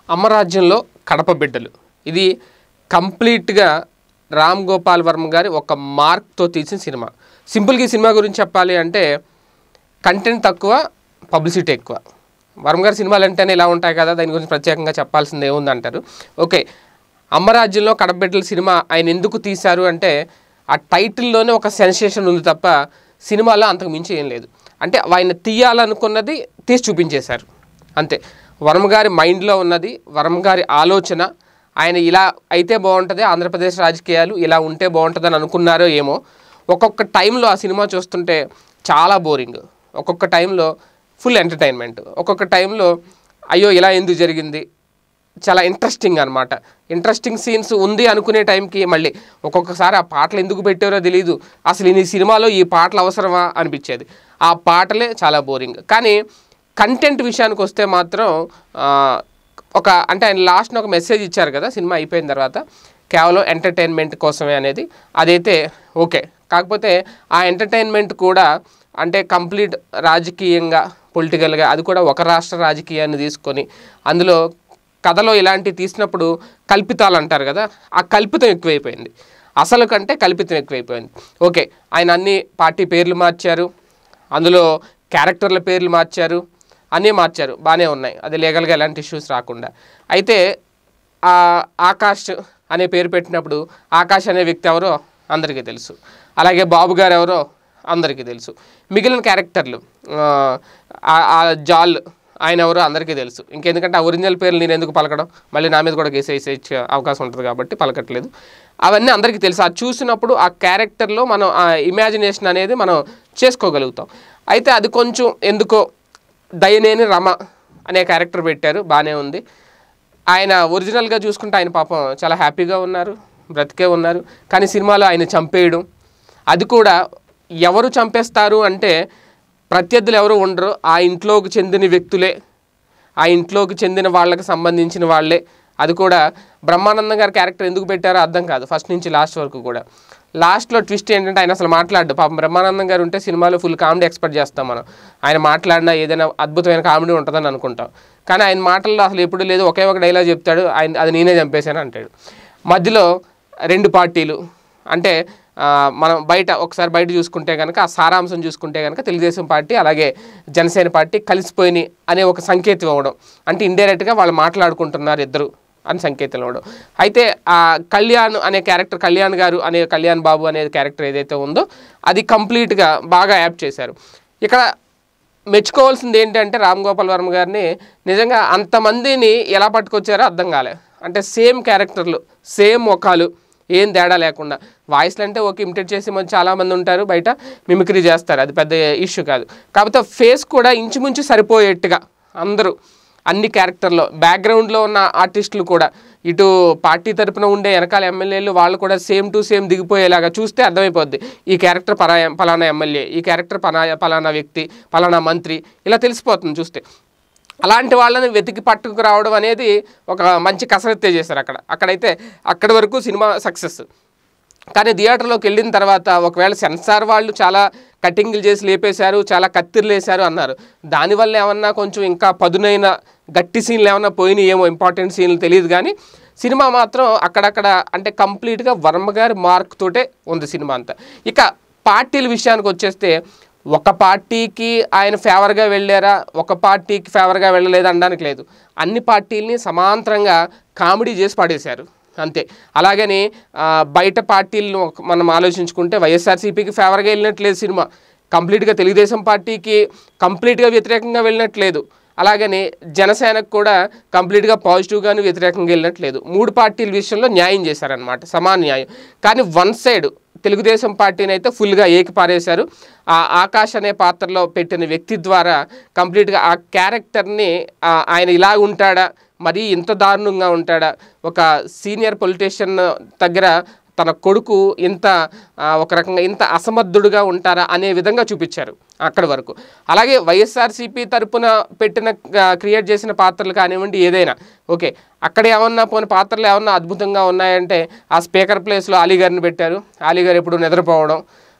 అమ్మ రాజ్యంలో కడప బిడ్డలు ఇది కంప్లీట్గా రామ్ గోపాల్ వర్మ గారి ఒక మార్క్తో తీసిన సినిమా. సింపుల్గా ఈ సినిమా గురించి చెప్పాలి అంటే కంటెంట్ తక్కువ, పబ్లిసిటీ ఎక్కువ. వర్మ గారి సినిమాలు అంటేనే ఇలా ఉంటాయి కదా, దాని గురించి ప్రత్యేకంగా చెప్పాల్సింది ఏముంది అంటారు. ఓకే, అమ్మ రాజ్యంలో కడప బిడ్డల సినిమా ఆయన ఎందుకు తీశారు అంటే ఆ టైటిల్లోనే ఒక సెన్సేషన్ ఉంది తప్ప సినిమాలో అంతకు మించి ఏం లేదు. అంటే ఆయన తీయాలనుకున్నది తీసి చూపించేశారు అంతే. వర్మ గారి మైండ్లో ఉన్నది, వర్మ గారి ఆలోచన, ఆయన ఇలా అయితే బాగుంటుంది, ఆంధ్రప్రదేశ్ రాజకీయాలు ఇలా ఉంటే బాగుంటుందని అనుకున్నారో ఏమో. ఒక్కొక్క టైంలో ఆ సినిమా చూస్తుంటే చాలా బోరింగ్, ఒక్కొక్క టైంలో ఫుల్ ఎంటర్టైన్మెంట్, ఒక్కొక్క టైంలో అయ్యో ఇలా ఎందుకు జరిగింది చాలా ఇంట్రెస్టింగ్ అనమాట. ఇంట్రెస్టింగ్ సీన్స్ ఉంది అనుకునే టైంకి మళ్ళీ ఒక్కొక్కసారి ఆ పాటలు ఎందుకు పెట్టారో తెలియదు, అసలు ఈ సినిమాలో ఈ పాటలు అవసరమా అనిపించేది. ఆ పాటలే చాలా బోరింగ్. కానీ కంటెంట్ విషయానికి వస్తే మాత్రం ఒక అంటే ఆయన లాస్ట్ని ఒక మెసేజ్ ఇచ్చారు కదా సినిమా అయిపోయిన తర్వాత, కేవలం ఎంటర్టైన్మెంట్ కోసమే అనేది. అదైతే ఓకే. కాకపోతే ఆ ఎంటర్టైన్మెంట్ కూడా అంటే కంప్లీట్ రాజకీయంగా, పొలిటికల్గా, అది కూడా ఒక రాష్ట్ర రాజకీయాన్ని తీసుకొని అందులో కథలో ఇలాంటివి తీసినప్పుడు కల్పితాలు అంటారు కదా, ఆ కల్పితం ఎక్కువైపోయింది. అసలు కంటే కల్పితం ఎక్కువైపోయింది. ఓకే, ఆయన అన్ని పార్టీ పేర్లు మార్చారు, అందులో క్యారెక్టర్ల పేర్లు మార్చారు, అన్నీ మార్చారు, బాగానే ఉన్నాయి, అది లీగల్గా ఎలాంటి ఇష్యూస్ రాకుండా. అయితే ఆకాష్ అనే పేరు పెట్టినప్పుడు ఆకాష్ అనే వ్యక్తి ఎవరో అందరికీ తెలుసు, అలాగే బాబు గారు ఎవరో అందరికీ తెలుసు, మిగిలిన క్యారెక్టర్లు జాల్ ఆయన ఎవరో అందరికీ తెలుసు. ఇంకెందుకంటే ఆ ఒరిజినల్ పేర్లు నేను ఎందుకు పలకడం, మళ్ళీ నా మీద కూడా కేసు వేసే అవకాశం ఉంటుంది కాబట్టి పలకట్లేదు. అవన్నీ అందరికీ తెలుసు. అది చూసినప్పుడు ఆ క్యారెక్టర్లో మనం ఆ ఇమాజినేషన్ అనేది మనం చేసుకోగలుగుతాం. అయితే అది కొంచెం ఎందుకో దయనేని రమ అనే క్యారెక్టర్ పెట్టారు, బాగానే ఉంది. ఆయన ఒరిజినల్గా చూసుకుంటే ఆయన పాపం చాలా హ్యాపీగా ఉన్నారు, బ్రతికే ఉన్నారు. కానీ సినిమాలో ఆయన చంపేయడం, అది కూడా ఎవరు చంపేస్తారు అంటే ప్రత్యర్థులు ఎవరు ఉండరు, ఆ ఇంట్లోకి చెందిన వ్యక్తులే, ఆ ఇంట్లోకి చెందిన వాళ్ళకి సంబంధించిన వాళ్ళే. అది కూడా బ్రహ్మానందం గారి క్యారెక్టర్ ఎందుకు పెట్టారో అర్థం కాదు ఫస్ట్ నుంచి లాస్ట్ వరకు కూడా. లాస్ట్లో ట్విస్ట్ ఏంటంటే ఆయన అసలు మాట్లాడు. పాపం బ్రహ్మానందం గారు ఉంటే సినిమాలో ఫుల్ కామెడీ ఎక్స్పెక్ట్ చేస్తాం మనం, ఆయన మాట్లాడినా ఏదైనా అద్భుతమైన కామెడీ ఉంటుందని అనుకుంటాం. కానీ ఆయన మాటల్లో అసలు ఎప్పుడు లేదు, ఒకే ఒక డైలాగ్ చెప్తాడు, ఆయన అది నేనే చంపేశాను అంటాడు. మధ్యలో రెండు పార్టీలు అంటే మనం ఒకసారి బయట చూసుకుంటే కనుక ఆ సారాంశం చూసుకుంటే కనుక తెలుగుదేశం పార్టీ అలాగే జనసేన పార్టీ కలిసిపోయినాయి అనే ఒక సంకేతం ఇవ్వడం, అంటే ఇండైరెక్ట్గా వాళ్ళు మాట్లాడుకుంటున్నారు ఇద్దరు అని సంకేతం ఇవ్వడం. అయితే ఆ కళ్యాణ్ అనే క్యారెక్టర్, కళ్యాణ్ గారు అనే కళ్యాణ్ బాబు అనే క్యారెక్టర్ ఏదైతే ఉందో అది కంప్లీట్గా బాగా యాప్ట్ చేశారు. ఇక్కడ మెచ్చుకోవాల్సింది ఏంటంటే రామ్ గోపాల్ వర్మ గారిని నిజంగా అంతమందిని ఎలా పట్టుకొచ్చారో అర్థం కాలే. అంటే సేమ్ క్యారెక్టర్లు, సేమ్ ముఖాలు, ఏం తేడా లేకుండా. వాయిస్లు అంటే ఓకే, ఇమిటేట్ చేసి చాలామంది ఉంటారు బయట, మిమిక్రీ చేస్తారు, అది పెద్ద ఇష్యూ కాదు. కాకపోతే ఫేస్ కూడా ఇంచుమించు సరిపోయేట్టుగా అందరూ అన్ని క్యారెక్టర్లో, బ్యాక్గ్రౌండ్లో ఉన్న ఆర్టిస్టులు కూడా, ఇటు పార్టీ తరపున ఉండే వెనకాల ఎమ్మెల్యేలు వాళ్ళు కూడా సేమ్ టు సేమ్ దిగిపోయేలాగా చూస్తే అర్థమైపోద్ది ఈ క్యారెక్టర్ పలానా ఎమ్మెల్యే, ఈ క్యారెక్టర్ పలానా వ్యక్తి, పలానా మంత్రి, ఇలా తెలిసిపోతుంది చూస్తే. అలాంటి వాళ్ళని వెతికి పట్టుకు రావడం అనేది ఒక మంచి కసరత్తే చేశారు అక్కడైతే. అక్కడి వరకు సినిమా సక్సెస్. కానీ థియేటర్లోకి వెళ్ళిన తర్వాత ఒకవేళ సెన్సార్ వాళ్ళు చాలా కటింగ్లు చేసి లేపేశారు, చాలా కత్తిర్లు వేశారు అన్నారు, దానివల్ల ఏమన్నా కొంచెం ఇంకా పదునైన గట్టి సీన్లు ఏమన్నా పోయినాయి ఏమో, ఇంపార్టెంట్ సీన్లు తెలియదు. కానీ సినిమా మాత్రం అక్కడక్కడ అంటే కంప్లీట్గా వర్మ గారి మార్క్ తోటే ఉంది సినిమా అంతా. ఇక పార్టీల విషయానికి వచ్చేస్తే ఒక పార్టీకి ఆయన ఫేవర్గా వెళ్ళారా, ఒక పార్టీకి ఫేవర్గా వెళ్ళలేదు అనడానికి లేదు. అన్ని పార్టీలని సమాంతరంగా కామెడీ చేసి పడేశారు అంతే. అలాగని బయట పార్టీలను మనం ఆలోచించుకుంటే వైఎస్ఆర్సీపీకి ఫేవర్గా వెళ్ళినట్లేదు సినిమా, కంప్లీట్గా తెలుగుదేశం పార్టీకి కంప్లీట్గా వ్యతిరేకంగా వెళ్ళినట్లేదు, అలాగని జనసేనకు కూడా కంప్లీట్గా పాజిటివ్గాను వ్యతిరేకంగా వెళ్ళినట్లేదు. మూడు పార్టీల విషయంలో న్యాయం చేశారనమాట, సమాన న్యాయం. కానీ వన్ సైడ్ తెలుగుదేశం పార్టీని అయితే ఫుల్గా ఏకిపారేశారు. ఆ ఆకాష్ అనే పాత్రలో పెట్టిన వ్యక్తి ద్వారా కంప్లీట్గా ఆ క్యారెక్టర్ని ఆయన ఇలా ఉంటాడా, మరీ ఇంత దారుణంగా ఉంటాడా, ఒక సీనియర్ పొలిటీషియన్ దగ్గర తన కొడుకు ఇంత ఒక రకంగా ఇంత అసమర్థుడుగా ఉంటారా అనే విధంగా చూపించారు అక్కడి వరకు. అలాగే వైఎస్ఆర్సీపీ తరపున క్రియేట్ చేసిన పాత్రలు కానివ్వండి ఏదైనా ఓకే, అక్కడ ఏమన్నా పోయిన పాత్రలు ఏమన్నా అద్భుతంగా ఉన్నాయంటే ఆ స్పీకర్ ప్లేస్లో అలీగారిని పెట్టారు. అలీగారు ఎప్పుడు నిద్రపోవడం,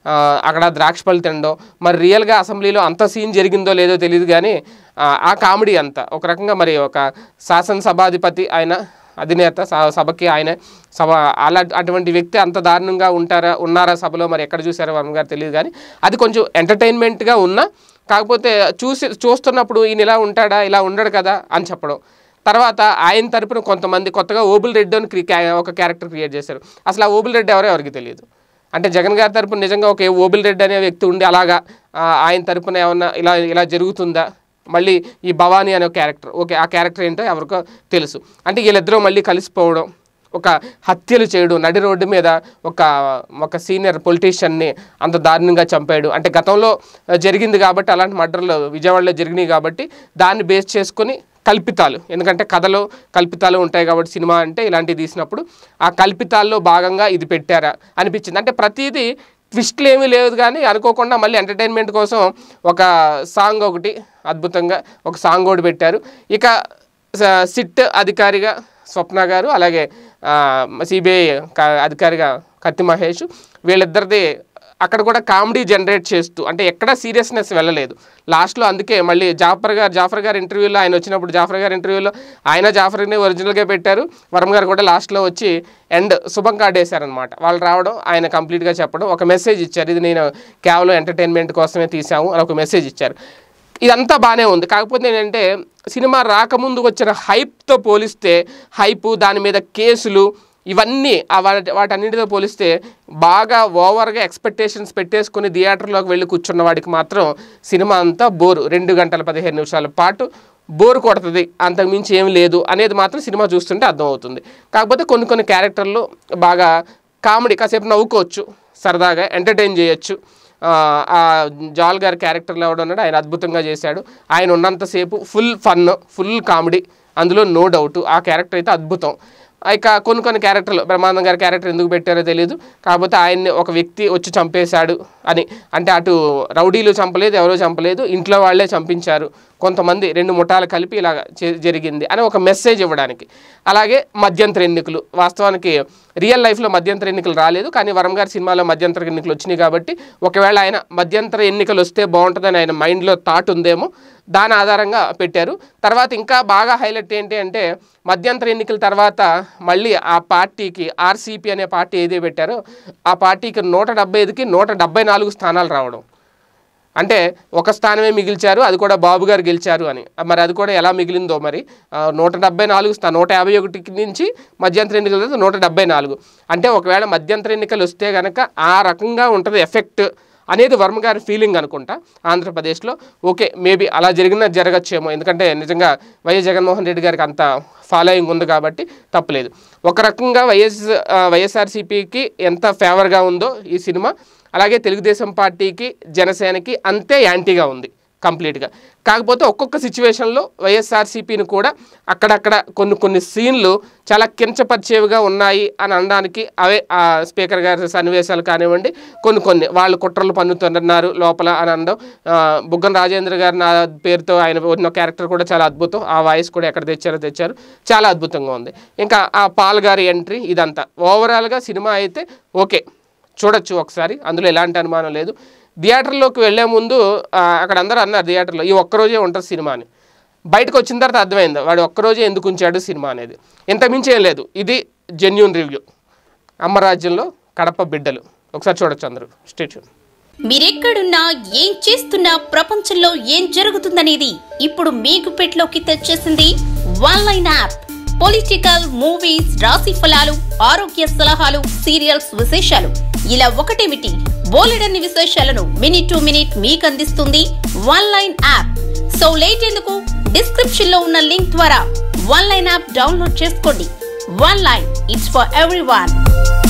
అక్కడ ద్రాక్ష పళ్ళు తినడం, మరి రియల్గా అసెంబ్లీలో అంత సీన్ జరిగిందో లేదో తెలియదు కానీ ఆ కామెడీ అంతా ఒక రకంగా మరి ఒక శాసనసభాధిపతి ఆయన అధినేత సభకి ఆయన అటువంటి వ్యక్తి అంత దారుణంగా ఉన్నారా సభలో మరి ఎక్కడ చూసారో వర్మ గారు తెలియదు కానీ అది కొంచెం ఎంటర్టైన్మెంట్గా ఉన్నా కాకపోతే చూస్తున్నప్పుడు ఈయన ఇలా ఉంటాడా ఇలా ఉండడు కదా అని చెప్పడం. తర్వాత ఆయన తరపున కొంతమంది కొత్తగా ఓబుల్ రెడ్డి అని ఒక క్యారెక్టర్ క్రియేట్ చేశారు. అసలు ఆ ఓబుల్ రెడ్డి ఎవరికి తెలియదు. అంటే జగన్ గారి తరపున నిజంగా ఒక ఓబుల్ రెడ్డి అనే వ్యక్తి ఉండి అలాగా ఆయన తరపున ఏమన్నా ఇలా జరుగుతుందా, మళ్ళీ ఈ భవానీ అనే క్యారెక్టర్ ఓకే ఆ క్యారెక్టర్ ఏంటో ఎవరికో తెలుసు. అంటే వీళ్ళిద్దరూ మళ్ళీ కలిసిపోవడం, ఒక హత్యలు చేయడం, నడి రోడ్డు మీద ఒక సీనియర్ పొలిటీషియన్ని అంత దారుణంగా చంపాడు. అంటే గతంలో జరిగింది కాబట్టి అలాంటి మర్డర్లు విజయవాడలో జరిగినాయి కాబట్టి దాన్ని బేస్ చేసుకొని కల్పితాలు, ఎందుకంటే కథలో కల్పితాలు ఉంటాయి కాబట్టి సినిమా అంటే ఇలాంటివి తీసినప్పుడు ఆ కల్పితాల్లో భాగంగా ఇది పెట్టారా అనిపించింది. అంటే ప్రతిదీ ట్విస్ట్లు ఏమీ లేదు కానీ అనుకోకుండా మళ్ళీ ఎంటర్టైన్మెంట్ కోసం ఒక సాంగ్ ఒకటి అద్భుతంగా ఒక సాంగ్ ఒకటి పెట్టారు. ఇక సిట్ అధికారిగా స్వప్న గారు, అలాగే సిబిఐ అధికారిగా కత్తి మహేష్, వీళ్ళిద్దరిది అక్కడ కూడా కామెడీ జనరేట్ చేస్తూ అంటే ఎక్కడ సీరియస్నెస్ వెళ్ళలేదు లాస్ట్లో. అందుకే మళ్ళీ జాఫర్ గారు ఇంటర్వ్యూలో ఆయన వచ్చినప్పుడు జాఫర్ని ఒరిజినల్గా పెట్టారు. వర్మ గారు కూడా లాస్ట్లో వచ్చి శుభం కార్డు వేశారనమాట. వాళ్ళు రావడం ఆయన కంప్లీట్గా చెప్పడం ఒక మెసేజ్ ఇచ్చారు, ఇది నేను కేవలం ఎంటర్టైన్మెంట్ కోసమే తీసాము అని ఒక మెసేజ్ ఇచ్చారు. ఇదంతా బాగానే ఉంది. కాకపోతే ఏంటంటే సినిమా రాకముందు వచ్చిన హైప్తో పోలిస్తే దాని మీద కేసులు ఇవన్నీ వాటన్నిటితో పోలిస్తే బాగా ఓవర్గా ఎక్స్పెక్టేషన్స్ పెట్టేసుకుని థియేటర్లోకి వెళ్ళి కూర్చున్న వాడికి మాత్రం సినిమా అంతా బోరు, 2 గంటల 15 నిమిషాల పాటు బోరు కొడుతుంది, అంతకుమించి ఏం లేదు అనేది మాత్రం సినిమా చూస్తుంటే అర్థమవుతుంది. కాకపోతే కొన్ని క్యారెక్టర్లు బాగా కామెడీ, కాసేపు నవ్వుకోవచ్చు, సరదాగా ఎంటర్టైన్ చేయొచ్చు. జాల్ గారి క్యారెక్టర్లో ఎవడున్నాడు ఆయన అద్భుతంగా చేశాడు. ఆయన ఉన్నంతసేపు ఫుల్ ఫన్, ఫుల్ కామెడీ, అందులో నో డౌట్. ఆ క్యారెక్టర్ అయితే అద్భుతం. ఇక కొన్ని క్యారెక్టర్లు బ్రహ్మానందం గారి క్యారెక్టర్ ఎందుకు పెట్టారో తెలియదు. కాకపోతే ఆయన్ని ఒక వ్యక్తి వచ్చి చంపేశాడు అని, అంటే అటు రౌడీలు చంపలేదు, ఎవరో చంపలేదు, ఇంట్లో వాళ్ళే చంపించారు, కొంతమంది 2 ముఠాలు కలిపి ఇలా జరిగింది అని ఒక మెసేజ్ ఇవ్వడానికి. అలాగే మధ్యంతర ఎన్నికలు, వాస్తవానికి రియల్ లైఫ్లో మధ్యంతర ఎన్నికలు రాలేదు కానీ వరం గారి సినిమాలో మధ్యంతర ఎన్నికలు వచ్చినాయి కాబట్టి ఒకవేళ ఆయన మధ్యంతర ఎన్నికలు వస్తే బాగుంటుందని ఆయన మైండ్లో థాట్ ఉందేమో, దాని ఆధారంగా పెట్టారు. తర్వాత ఇంకా బాగా హైలైట్ ఏంటి అంటే మధ్యంతర ఎన్నికల తర్వాత మళ్ళీ ఆ పార్టీకి ఆర్సీపీ అనే పార్టీ ఏదే పెట్టారో ఆ పార్టీకి 175కి 174 స్థానాలు రావడం. అంటే ఒక స్థానమే మిగిల్చారు, అది కూడా బాబు గారు గెలిచారు అని. మరి అది కూడా ఎలా మిగిలిందో మరి 174 151 నుంచి మధ్యంతర ఎన్నికలు 174. అంటే ఒకవేళ మధ్యంతర ఎన్నికలు వస్తే కనుక ఆ రకంగా ఉంటుంది ఎఫెక్ట్ అనేది వర్మ గారి ఫీలింగ్ అనుకుంటా ఆంధ్రప్రదేశ్లో. ఓకే మేబీ అలా జరగచ్చేమో, ఎందుకంటే నిజంగా వైఎస్ జగన్మోహన్ రెడ్డి గారికి అంత ఫాలోయింగ్ ఉంది కాబట్టి తప్పలేదు. ఒక రకంగా వైఎస్ఆర్సీపీకి ఎంత ఫేవర్గా ఉందో ఈ సినిమా, అలాగే తెలుగుదేశం పార్టీకి జనసేనకి అంతే యాంటీగా ఉంది కంప్లీట్గా. కాకపోతే ఒక్కొక్క సిచ్యువేషన్లో వైఎస్ఆర్సీపీని కూడా అక్కడక్కడ కొన్ని సీన్లు చాలా కించపరిచేవిగా ఉన్నాయి అని అనడానికి అవే స్పీకర్ గారి సన్నివేశాలు కానివ్వండి, కొన్ని వాళ్ళు కుట్రలు పన్నుతున్నారు లోపల అని అనడం. బుగ్గన రాజేంద్ర గారి నా పేరుతో ఆయన ఉన్న క్యారెక్టర్ కూడా చాలా అద్భుతం, ఆ వాయిస్ కూడా ఎక్కడ తెచ్చారు చాలా అద్భుతంగా ఉంది. ఇంకా ఆ పాల్ గారి ఎంట్రీ, ఇదంతా ఓవరాల్గా సినిమా అయితే ఓకే చూడొచ్చు ఒకసారి, అందులో ఎలాంటి అనుమానం లేదు. థియేటర్లోకి వెళ్లే ముందు అక్కడ అందరూ అన్నారు థియేటర్లో ఈ ఒక్కరోజే ఉంటుంది సినిమా అని. బయటకు వచ్చిన తర్వాత అర్థమైంది వాడు ఒక్కరోజే ఎందుకు ఉంచాడు సినిమా అనేది. ఇంతకుమించి ఏం లేదు, ఇది జెన్యూన్ రివ్యూ. అమ్మ రాజ్యంలో కడప బిడ్డలు ఒకసారి చూడొచ్చు అందరూ. Stay tune. మీరెక్కడున్నా ఏం చేస్తున్నా ప్రపంచంలో ఏం జరుగుతుందనేది ఇప్పుడు మీకు పెట్లోకి తెచ్చేసింది వన్లైన్ యాప్. పొలిటికల్, మూవీస్, రాశి ఫలాలు, ఆరోగ్య సలహాలు, సీరియల్స్ విశేషాలు ఇలా ఒకటేమిటి బోలెడన్ని విశేషాలను మినిట్ టు మినిట్ మీకు అందిస్తుంది వన్లైన్ యాప్. సో లేట్ ఎందుకు, డిస్క్రిప్షన్ లో ఉన్న లింక్ ద్వారా వన్లైన్ యాప్ డౌన్లోడ్ చేసుకోండి. One line, it's for everyone.